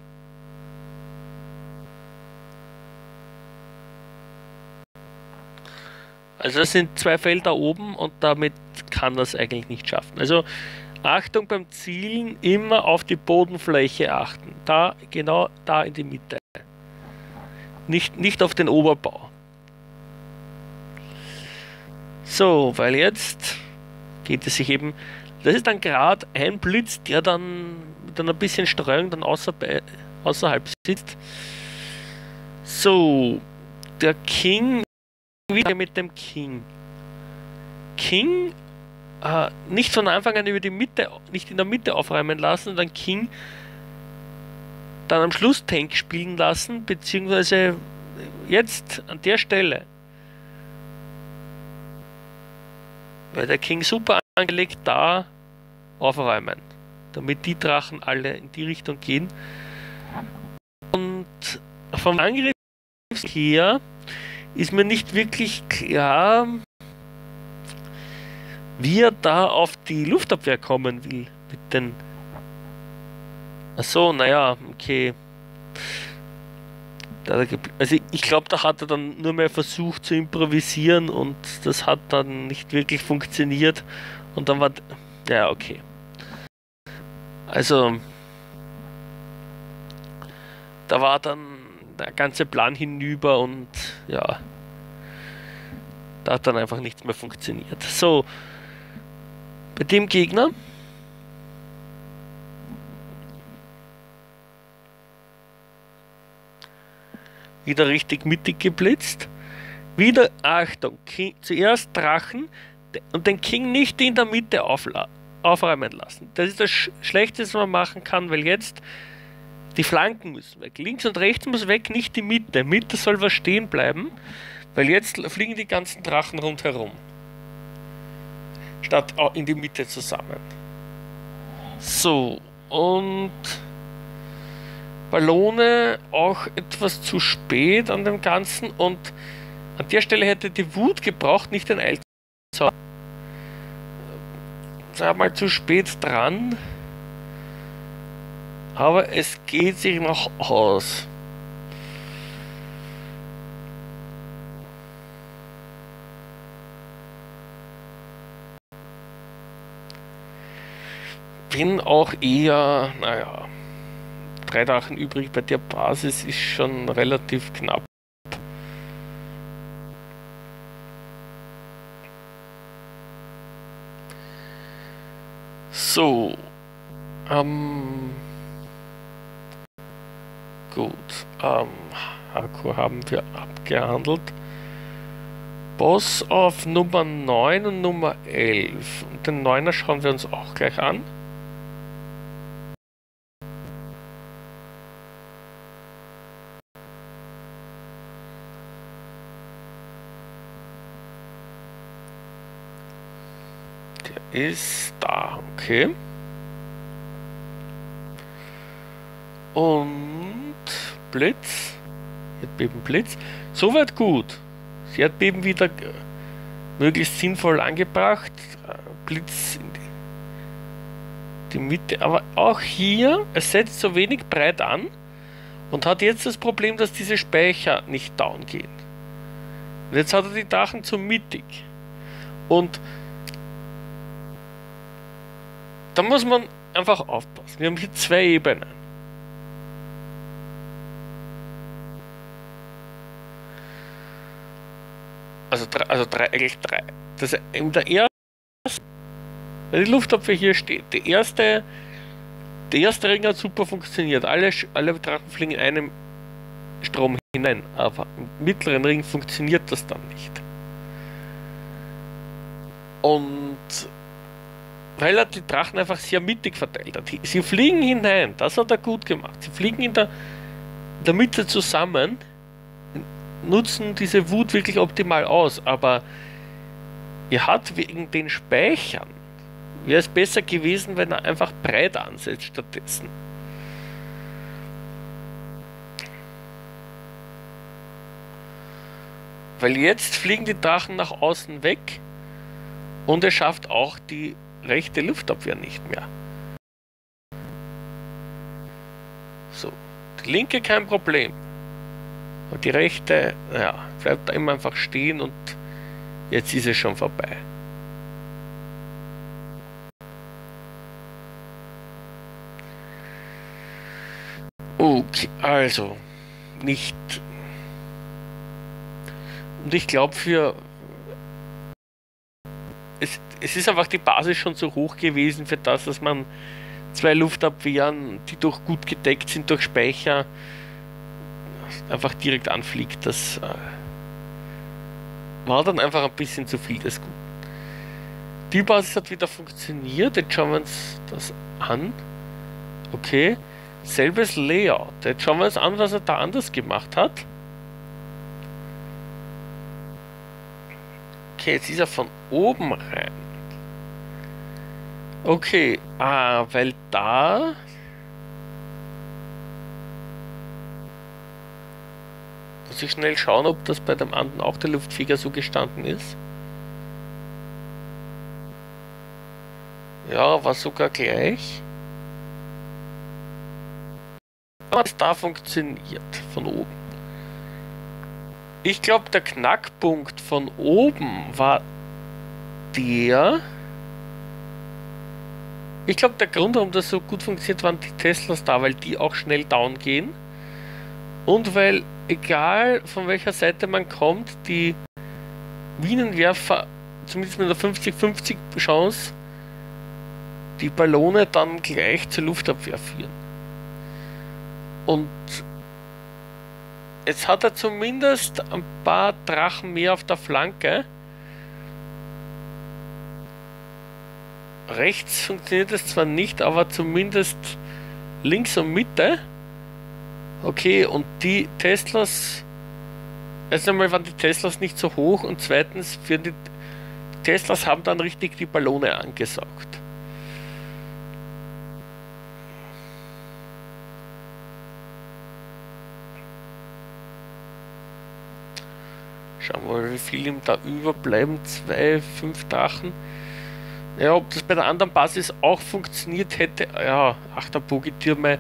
Also das sind zwei Felder oben und damit kann das eigentlich nicht schaffen. Also Achtung beim Zielen, immer auf die Bodenfläche achten. Da, genau da in die Mitte. Nicht, nicht auf den Oberbau. So, weil jetzt geht es sich eben... Das ist dann gerade ein Blitz, der dann mit ein bisschen Streuung dann außer, außerhalb sitzt. So, der King, wieder mit dem King. King äh, nicht von Anfang an über die Mitte, nicht in der Mitte aufräumen lassen, dann King dann am Schluss Tank spielen lassen, beziehungsweise jetzt an der Stelle. Weil der King super angelegt da aufräumen, damit die Drachen alle in die Richtung gehen. Und vom Angriff her ist mir nicht wirklich klar, wie er da auf die Luftabwehr kommen will. Mit den. Achso, naja, okay. Also ich glaube, da hat er dann nur mehr versucht zu improvisieren und das hat dann nicht wirklich funktioniert. Und dann war. Ja, okay. Also, da war dann der ganze Plan hinüber und ja, da hat dann einfach nichts mehr funktioniert. So, bei dem Gegner wieder richtig mittig geblitzt. Wieder, Achtung, King, zuerst Drachen und den King nicht in der Mitte aufla aufräumen lassen. Das ist das Sch Schlechteste, was man machen kann, weil jetzt die Flanken müssen weg. Links und rechts muss weg, nicht die Mitte. Mitte soll was stehen bleiben, weil jetzt fliegen die ganzen Drachen rundherum. Statt in die Mitte zusammen. So, und Ballone auch etwas zu spät an dem Ganzen und an der Stelle hätte die Wut gebraucht, nicht den Eilzauber. Sag mal zu spät dran. Aber es geht sich noch aus. Bin auch eher, naja, drei Drachen übrig bei der Basis ist schon relativ knapp. So, ähm, Gut. Ähm, Hardcore haben wir abgehandelt. Boss auf Nummer neun und Nummer elf. Und den neuner schauen wir uns auch gleich an. Der ist da, okay. Und Blitz. Erdbeben Blitz. Soweit gut. Das Erdbeben wieder möglichst sinnvoll angebracht. Blitz in die, die Mitte. Aber auch hier, es setzt so wenig breit an und hat jetzt das Problem, dass diese Speicher nicht down gehen. Und jetzt hat er die Drachen zu mittig. Und da muss man einfach aufpassen. Wir haben hier zwei Ebenen. Also drei, also drei, eigentlich drei. Das in der ersten, weil die Luftabwehr hier steht. Die erste, der erste Ring hat super funktioniert. Alle, alle Drachen fliegen in einem Strom hinein. Aber im mittleren Ring funktioniert das dann nicht. Und weil er die Drachen einfach sehr mittig verteilt hat. Sie fliegen hinein, das hat er gut gemacht. Sie fliegen in der, in der Mitte zusammen, nutzen diese Wut wirklich optimal aus, aber er hat wegen den Speichern, wäre es besser gewesen, wenn er einfach breit ansetzt stattdessen. Weil jetzt fliegen die Drachen nach außen weg und er schafft auch die rechte Luftabwehr nicht mehr. So, die linke kein Problem. Und die rechte, ja, bleibt da immer einfach stehen und jetzt ist es schon vorbei. Okay, also nicht. Und ich glaube für es, es ist einfach die Basis schon so hoch gewesen für das, dass man zwei Luftabwehren, die doch gut gedeckt sind durch Speicher, einfach direkt anfliegt. Das äh, war dann einfach ein bisschen zu viel des Guten. Die Basis hat wieder funktioniert. Jetzt schauen wir uns das an. Okay. Selbes Layout. Jetzt schauen wir uns an, was er da anders gemacht hat. Okay, jetzt ist er von oben rein. Okay, ah, weil da muss ich schnell schauen, ob das bei dem anderen auch der Luftfeger so gestanden ist. Ja, war sogar gleich. Aber es da funktioniert von oben. Ich glaube, der Knackpunkt von oben war der. Ich glaube, der Grund, warum das so gut funktioniert, waren die Teslas da, weil die auch schnell down gehen. Und weil, egal von welcher Seite man kommt, die Minenwerfer, zumindest mit einer fünfzig fünfzig Chance, die Ballone dann gleich zur Luftabwehr führen. Und jetzt hat er zumindest ein paar Drachen mehr auf der Flanke. Rechts funktioniert es zwar nicht, aber zumindest links und Mitte. Okay, und die Teslas, erst einmal waren die Teslas nicht so hoch und zweitens, für die Teslas haben dann richtig die Ballone angesaugt. Schauen wir mal, wie viel ihm da überbleiben. Zwei, fünf Drachen. Ja, ob das bei der anderen Basis auch funktioniert hätte. Ja, achter Bogi-Türme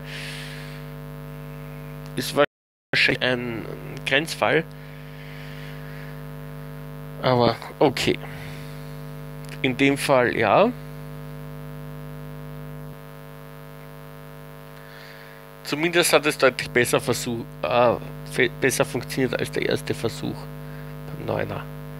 ist wahrscheinlich ein Grenzfall. Aber okay. In dem Fall ja. Zumindest hat es deutlich besser, Versuch, äh, besser funktioniert als der erste Versuch. Neuner.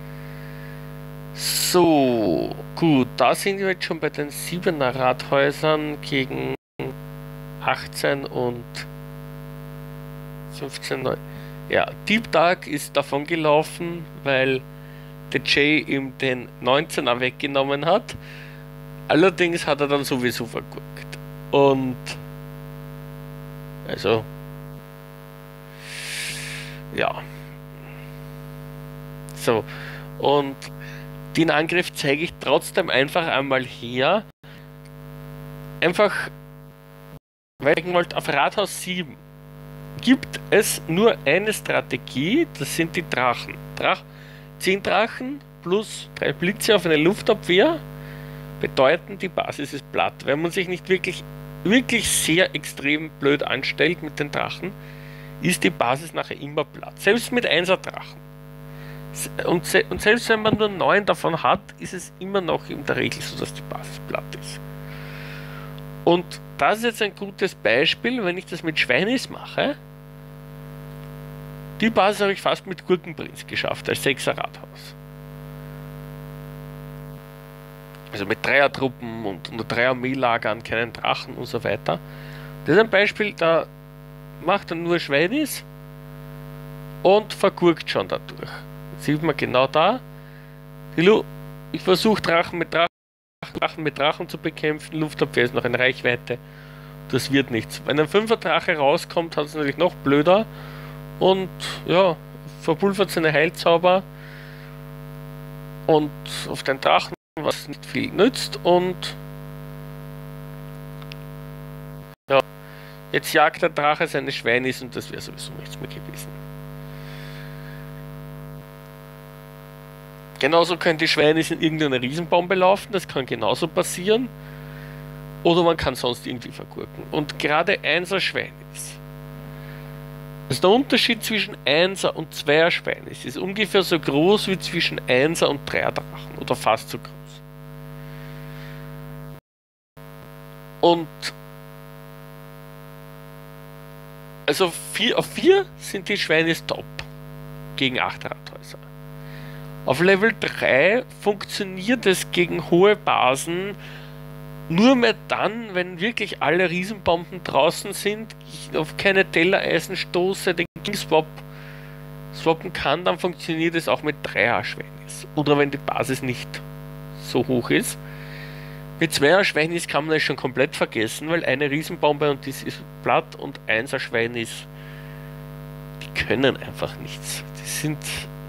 So, gut, da sind wir jetzt schon bei den siebener Rathäusern gegen achtzehn und fünfzehn, neun. Ja, Deep Dark ist davon gelaufen, weil der Jay ihm den neunzehner weggenommen hat. Allerdings hat er dann sowieso vergurkt. Und also ja. So. Und den Angriff zeige ich trotzdem einfach einmal her. Einfach, weil ich wollte, auf Rathaus sieben gibt es nur eine Strategie, das sind die Drachen. Drach, zehn Drachen plus drei Blitze auf eine Luftabwehr bedeuten, die Basis ist platt. Wenn man sich nicht wirklich, wirklich sehr extrem blöd anstellt mit den Drachen, ist die Basis nachher immer platt. Selbst mit einser Drachen. Und, se und selbst wenn man nur neun davon hat, ist es immer noch in der Regel so, dass die Basis platt ist. Und das ist jetzt ein gutes Beispiel, wenn ich das mit Schweinis mache. Die Basis habe ich fast mit Gurkenprinz geschafft, als sechser Rathaus. Also mit Dreiertruppen und, und Dreier-Armee-Lagern, keinen Drachen und so weiter. Das ist ein Beispiel, da macht er nur Schweinis und vergurkt schon dadurch. Jetzt sieht man genau da. Ich versuche Drachen mit Drachen, Drachen mit Drachen zu bekämpfen. Luftabwehr ist noch in Reichweite. Das wird nichts. Wenn ein Fünfer Drache rauskommt, hat es natürlich noch blöder. Und ja, verpulvert seine Heilzauber. Und auf den Drachen, was nicht viel nützt. Und ja, jetzt jagt der Drache seine Schweinis und das wäre sowieso nichts mehr gewesen. Genauso können die Schweinis in irgendeine Riesenbombe laufen, das kann genauso passieren. Oder man kann sonst irgendwie vergurken. Und gerade einser Schweinis. Also der Unterschied zwischen einser und zweier Schweinis ist ungefähr so groß wie zwischen einser und dreier Drachen. Oder fast so groß. Und also vier, auf vier sind die Schweinis top gegen acht Rathäuser. Auf Level drei funktioniert es gegen hohe Basen nur mehr dann, wenn wirklich alle Riesenbomben draußen sind, ich auf keine Tellereisen stoße, den King Swap swappen kann, dann funktioniert es auch mit dreier Schweinis. Oder wenn die Basis nicht so hoch ist. Mit zweier Schweinis kann man es schon komplett vergessen, weil eine Riesenbombe und das ist platt und einser Schweinis, die können einfach nichts. Die sind...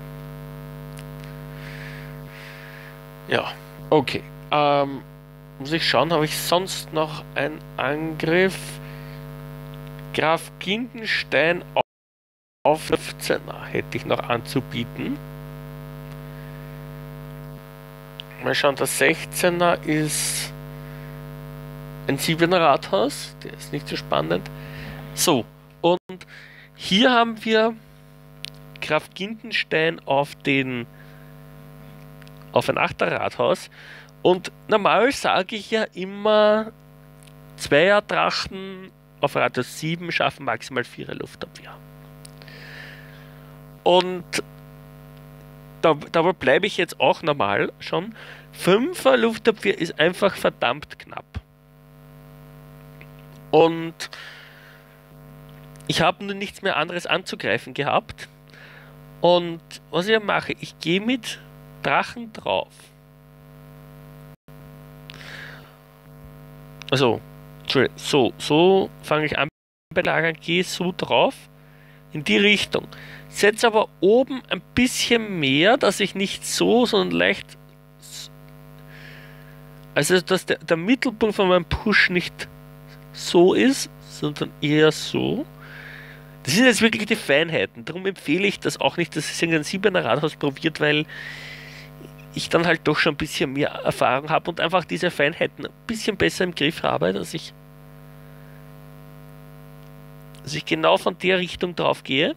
Ja, okay. Ähm, muss ich schauen, habe ich sonst noch einen Angriff? Graf Gindenstein auf fünfzehner hätte ich noch anzubieten. Mal schauen, der sechzehner ist ein siebener Rathaus, der ist nicht so spannend. So, und hier haben wir Graf Gindenstein auf den auf ein achter Rathaus. Und normal sage ich ja immer, zweier Drachen auf Rathaus sieben schaffen maximal vierer Luftabwehr. Und da, dabei bleibe ich jetzt auch normal schon. fünfer Luftabwehr ist einfach verdammt knapp. Und ich habe nur nichts mehr anderes anzugreifen gehabt. Und was ich mache, ich gehe mit Drachen drauf. Also, so, so fange ich an bei Lagern, gehe so drauf, in die Richtung. Setze aber oben ein bisschen mehr, dass ich nicht so, sondern leicht, also dass der, der Mittelpunkt von meinem Push nicht so ist, sondern eher so. Das sind jetzt wirklich die Feinheiten, darum empfehle ich das auch nicht, dass ich ein siebener Rathaus probiert, weil ich dann halt doch schon ein bisschen mehr Erfahrung habe und einfach diese Feinheiten ein bisschen besser im Griff habe, dass ich, dass ich genau von der Richtung drauf gehe.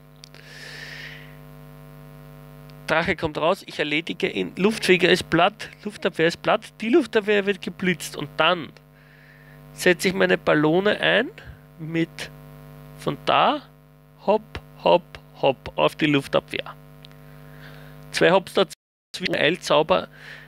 Drache kommt raus, ich erledige ihn, Luftfeger ist platt, Luftabwehr ist platt, die Luftabwehr wird geblitzt und dann setze ich meine Ballone ein mit von da hopp, hopp, hopp auf die Luftabwehr. Zwei Hops dazu. Eilzauber,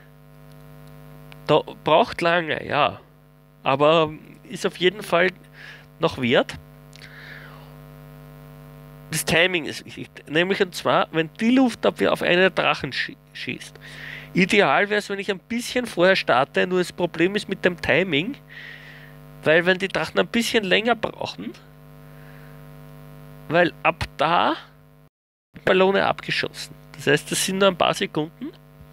da braucht lange, ja, aber ist auf jeden Fall noch wert. das Timing ist wichtig. Nämlich und zwar, wenn die Luftabwehr auf einen der Drachen schie schießt. Ideal wäre es, wenn ich ein bisschen vorher starte, nur das Problem ist mit dem Timing, weil wenn die Drachen ein bisschen länger brauchen, weil ab da Ballone abgeschossen. Das heißt, das sind nur ein paar Sekunden.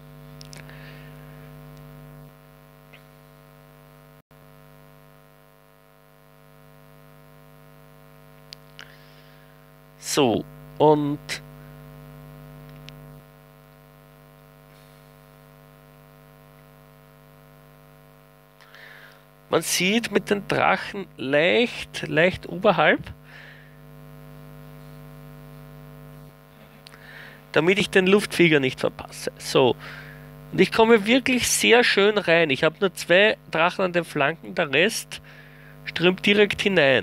So, und man sieht mit den Drachen leicht, leicht oberhalb, damit ich den Luftflieger nicht verpasse. So, und ich komme wirklich sehr schön rein. Ich habe nur zwei Drachen an den Flanken, der Rest strömt direkt hinein.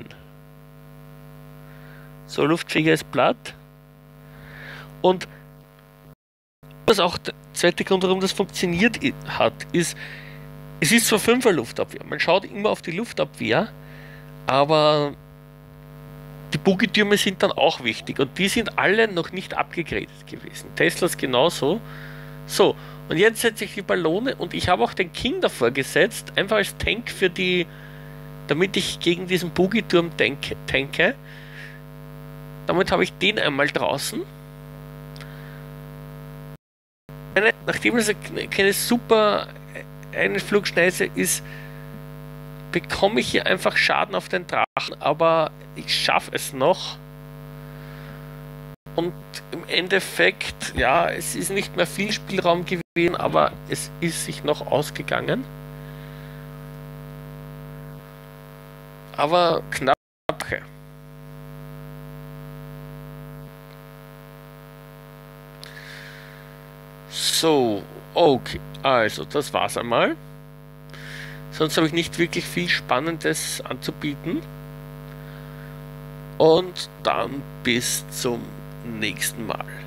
So, Luftflieger ist platt. Und was auch der zweite Grund, warum das funktioniert hat, ist, es ist zwar Fünfer Luftabwehr. Man schaut immer auf die Luftabwehr, aber die Bogietürme sind dann auch wichtig. Und die sind alle noch nicht abgegradet gewesen. Teslas genauso. So, und jetzt setze ich die Ballone und ich habe auch den King davor gesetzt, einfach als Tank für die, damit ich gegen diesen Bogieturm tanke. tanke. Damit habe ich den einmal draußen. Eine, nachdem es eine, keine super Einflugschneise ist, bekomme ich hier einfach Schaden auf den Drachen, aber ich schaffe es noch. Und im Endeffekt, ja, es ist nicht mehr viel Spielraum gewesen, aber es ist sich noch ausgegangen. Aber knapp. So, okay, also das war's einmal. Sonst habe ich nicht wirklich viel Spannendes anzubieten. Und dann bis zum nächsten Mal.